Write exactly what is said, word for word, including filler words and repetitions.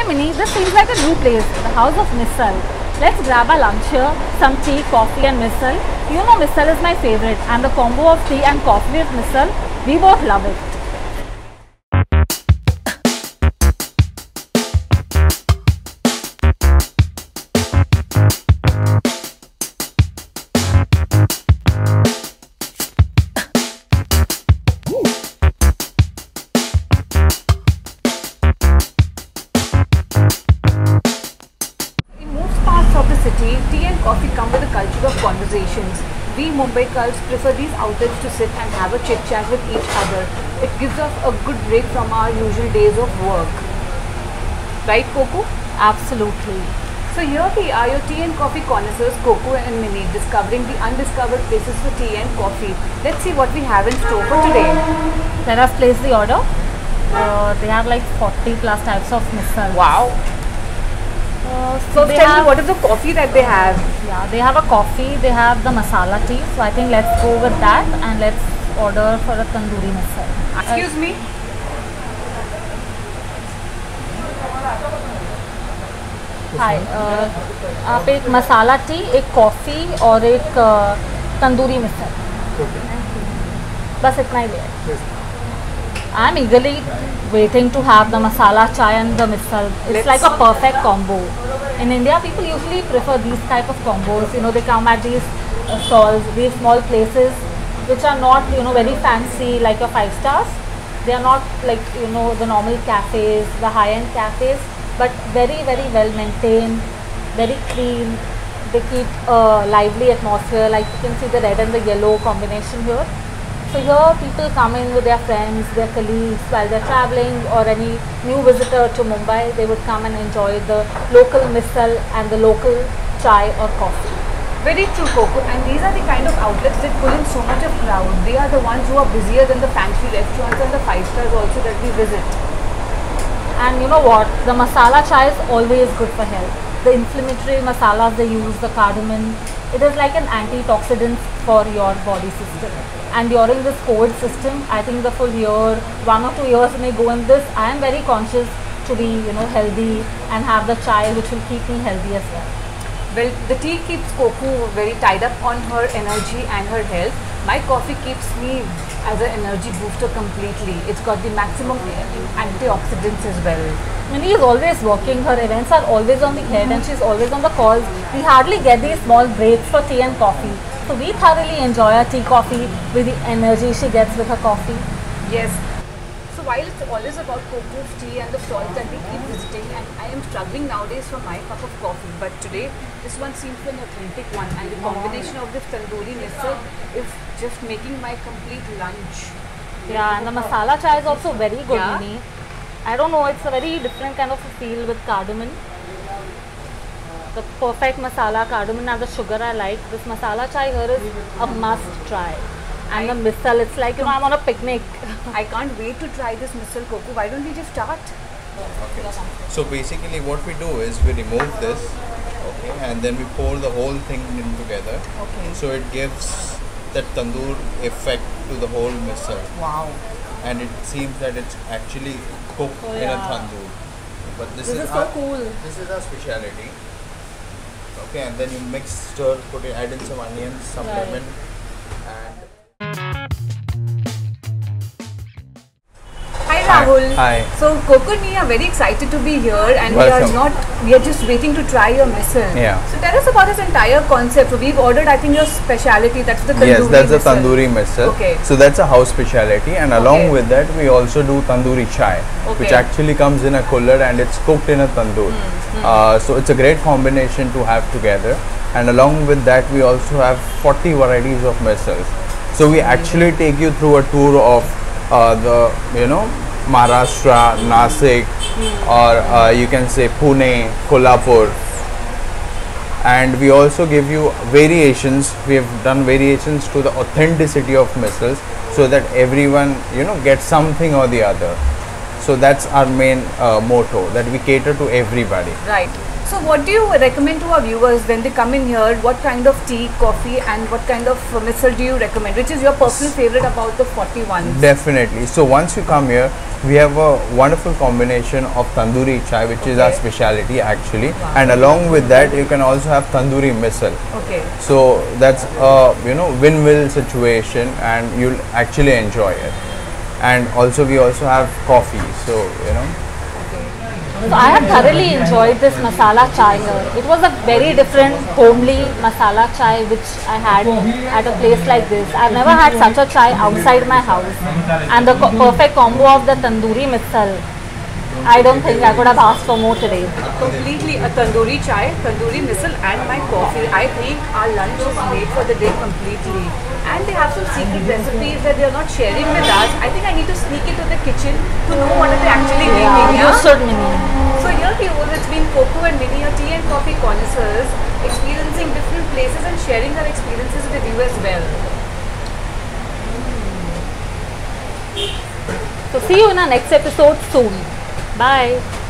Hey Mini, this seems like a new place, the House of Misal. Let's grab a lunch here, some tea, coffee and misal. You know misal is my favorite and the combo of tea and coffee with misal, we both love it. Of the city, tea and coffee come with a culture of conversations. We Mumbaikars prefer these outlets to sit and have a chit chat with each other. It gives us a good break from our usual days of work. Right, Coco? Absolutely. So here we are, your tea and coffee connoisseurs, Coco and Mini, discovering the undiscovered places for tea and coffee. Let's see what we have in store for today. Let us place the order. Uh, they have like forty plus types of misal. Wow. Uh, so, so tell me, what is the coffee that they have? Yeah, they have a coffee, they have the masala tea. So I think let's go with that and let's order for a tandoori misal. Excuse uh, me? Hi, uh, आप एक मसाला T, एक coffee और एक तंदूरी मिसल. बस इतना ही ले. I'm eagerly waiting to have the masala chai and the misal. It's Let's like a perfect combo. In India, people usually prefer these type of combos. You know, they come at these uh, stalls, these small places, which are not, you know, very fancy like your five stars. They are not like, you know, the normal cafes, the high-end cafes, but very, very well maintained, very clean. They keep a lively atmosphere. Like you can see the red and the yellow combination here. So here people come in with their friends, their colleagues while they're traveling, or any new visitor to Mumbai, they would come and enjoy the local misal and the local chai or coffee. Very true, Coco. And these are the kind of outlets that pull in so much of crowd. They are the ones who are busier than the fancy restaurants and the five stars also that we visit. And you know what? The masala chai is always good for health. The inflammatory masalas they use, the cardamom, it is like an antioxidant for your body system. And during this COVID system, I think the full year, one or two years may go in this, I am very conscious to be, you know, healthy and have the chai which will keep me healthy as well. Well, the tea keeps Coco very tied up on her energy and her health. My coffee keeps me as an energy booster completely. It's got the maximum antioxidants as well. Mini is always working, her events are always on the head mm-hmm. and she's always on the calls. We hardly get these small breaks for tea and coffee. So we thoroughly enjoy our tea coffee with the energy she gets with her coffee. Yes. So while it's always about Coco's tea and the stalls that we keep visiting, and I am struggling nowadays for my cup of coffee, but today this one seems an authentic one, and the combination of this tandoori misal is just making my complete lunch. Yeah, and the masala chai is also very good, yeah. Mini. I don't know, it's a very different kind of a feel with cardamom. The perfect masala, cardamom and the sugar I like. This masala chai here is a must try. And I the misal, it's like, you know, I'm on a picnic. I can't wait to try this misal, Coco. Why don't we just start? Okay. So basically what we do is we remove this, okay, and then we pour the whole thing in together. Okay. So it gives that tandoor effect to the whole misal. Wow. And it seems that it's actually cooked oh, yeah. in a tandoor. But this, this is, is so our, cool. This is our speciality. Okay, and then you mix, stir, put it, add in some onions, some right. lemon, and Hi Rahul. Hi. So Coco and me are very excited to be here, and Welcome. we are not. We are just waiting to try your misal. Yeah. So tell us about this entire concept. We've ordered, I think, your speciality. That's the tandoori Yes, that's misal. the tandoori misal. Okay. So that's a house speciality, and along okay. with that, we also do tandoori chai, okay. which actually comes in a cooler and it's cooked in a tandoor. Mm. Mm. Uh, so it's a great combination to have together. And along with that, we also have forty varieties of misals. So we actually take you through a tour of uh, the, you know, Maharashtra, Nasik, mm. or uh, you can say Pune, Kolhapur. And we also give you variations. We have done variations to the authenticity of misals so that everyone, you know, gets something or the other. So that's our main uh, motto, that we cater to everybody. Right. So what do you recommend to our viewers when they come in here? What kind of tea, coffee and what kind of uh, missile do you recommend? Which is your personal favorite about the forty-one? Definitely. So once you come here, we have a wonderful combination of tandoori chai, which okay. is our specialty actually. Wow. And along with that, you can also have tandoori missile. Okay. So that's a you know win-win situation, and you'll actually enjoy it. And also we also have coffee. So you know. So I have thoroughly enjoyed this masala chai here. It was a very different homely masala chai which I had at a place like this. I've never had such a chai outside my house. And the co perfect combo of the tandoori missile. I don't think I could have asked for more today. Completely a tandoori chai, tandoori missile and my coffee. I think our lunch is made for the day completely. And they have some secret recipes that they are not sharing with us. I think I need to sneak into the kitchen to know what are they actually yeah, making. You should, Mini. So here viewers, it's been Coco and Mini, your tea and coffee connoisseurs, experiencing different places and sharing our experiences with you as well. So see you in our next episode soon. Bye.